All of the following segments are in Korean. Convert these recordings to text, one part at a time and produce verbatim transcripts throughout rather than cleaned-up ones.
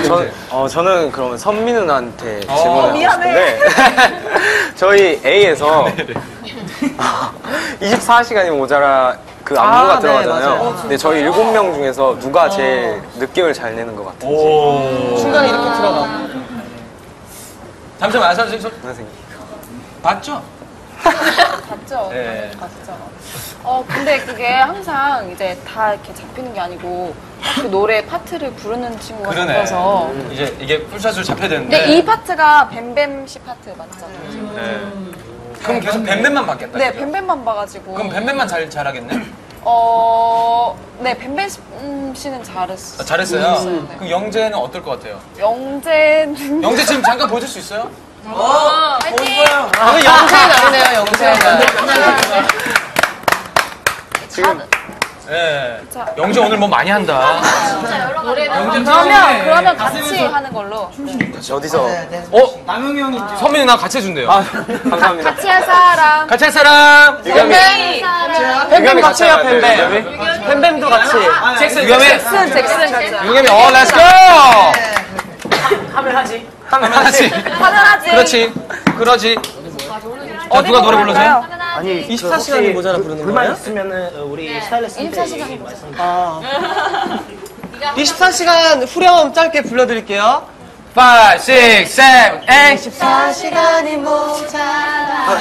저, 어, 저는 그러면 선미 누나한테 어, 질문을 하고 싶은데 저희 A에서 이십사 시간이 모자라 그 안무가 아, 들어가잖아요. 네, 근데 저희 일곱 명 중에서 누가 제일 느낌을 잘 내는 것 같은지. 오. 중간에 이렇게 들어가. 잠시만, 선생님. 선생님. 봤죠? 봤죠? 네. 봤죠. 어, 근데 그게 항상 이제 다 이렇게 잡히는 게 아니고 그 노래 파트를 부르는 친구가 그러네. 잡혀서. 이제 이게 풀샷으로 잡혀야 되는데. 근데 이 파트가 뱀뱀 씨 파트 맞잖아요. 네. 그럼 계속 뱀뱀만 받겠다. 네, 그죠? 뱀뱀만 봐가지고. 그럼 뱀뱀만 잘 잘하겠네. 어, 네, 뱀뱀 씨는 잘했어요. 아, 잘했어요. 네. 그럼 영재는 어떨 것 같아요? 영재는. 영재 지금 잠깐 보여줄 수 있어요? 어, 화이팅! 오늘 영세는 아니네요, 영세는. 지금 네. 자. 영재 오늘 뭐 많이 한다. 그러면, 그러면 같이 하는 걸로. 어디서? 어? 남영이 형이 선민이 나 같이 해준대요. 아, 감사합니다. 같이 할 사람. 같이 할 사람. 유겸이. 뱀뱀 같이 해요, 하면 안 돼요, 뱀뱀. 유겸이? 뱀뱀도 같이. 잭슨, 유겸이. 잭슨, 잭슨 같이. 유겸이, 어, 렛츠 고! 하면 하지. 하면 하지. 하늘하지. 그렇지. 그러지. 자, 누가 노래 불러줘요? 아니 이십사 시간이 모자라 부르는 불만 거예요? 있으면은 우리 스타일리스트한테 이십사 시간이 말씀. 아. 이십사 시간 후렴 짧게 불러드릴게요. 오, 육, 칠, 팔. 이십사 시간이 모자라.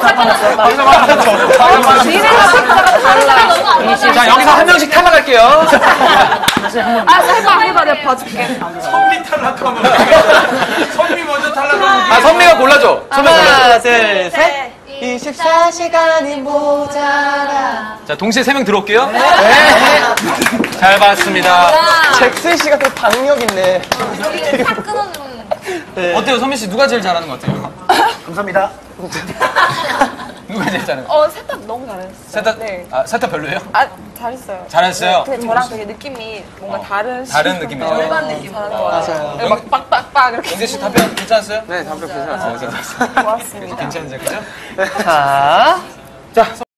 니네가 박자가 달라. 자, 여기서 한 명씩 탈락할게요. 아, 해봐, 해봐, 내가 봐줄게. 선미 탈락하면. 선미 먼저 탈락하면. 아, 선미가 골라줘. 선미 골라줘. 하나, 둘, 셋. 이십사 시간이 모자라. 자, 동시에 세 명 들어올게요. 네. 잘 봤습니다. 잭슨 씨가 또 박력 있네. 탁 끊어주는. 어때요, 선미 씨? 누가 제일 잘하는 것 같아요? 감사합니다. 누가 제일 잘하는 것 같아요? 어, 셋다 너무 잘했어요. 셋다, 네. 아, 셋다 별로예요? 아, 잘했어요. 잘했어요? 근데 저랑 되게 느낌이 뭔가 다른. 다른 느낌이죠. 일반 느낌. 잘한 것 같아요. 맞아요. 막 빡빡빡 이렇게. 영재 씨 답변 괜찮았어요? 네, 답변 괜찮았어요. 좋았습니다. 괜찮은데, 그죠? 자. 자,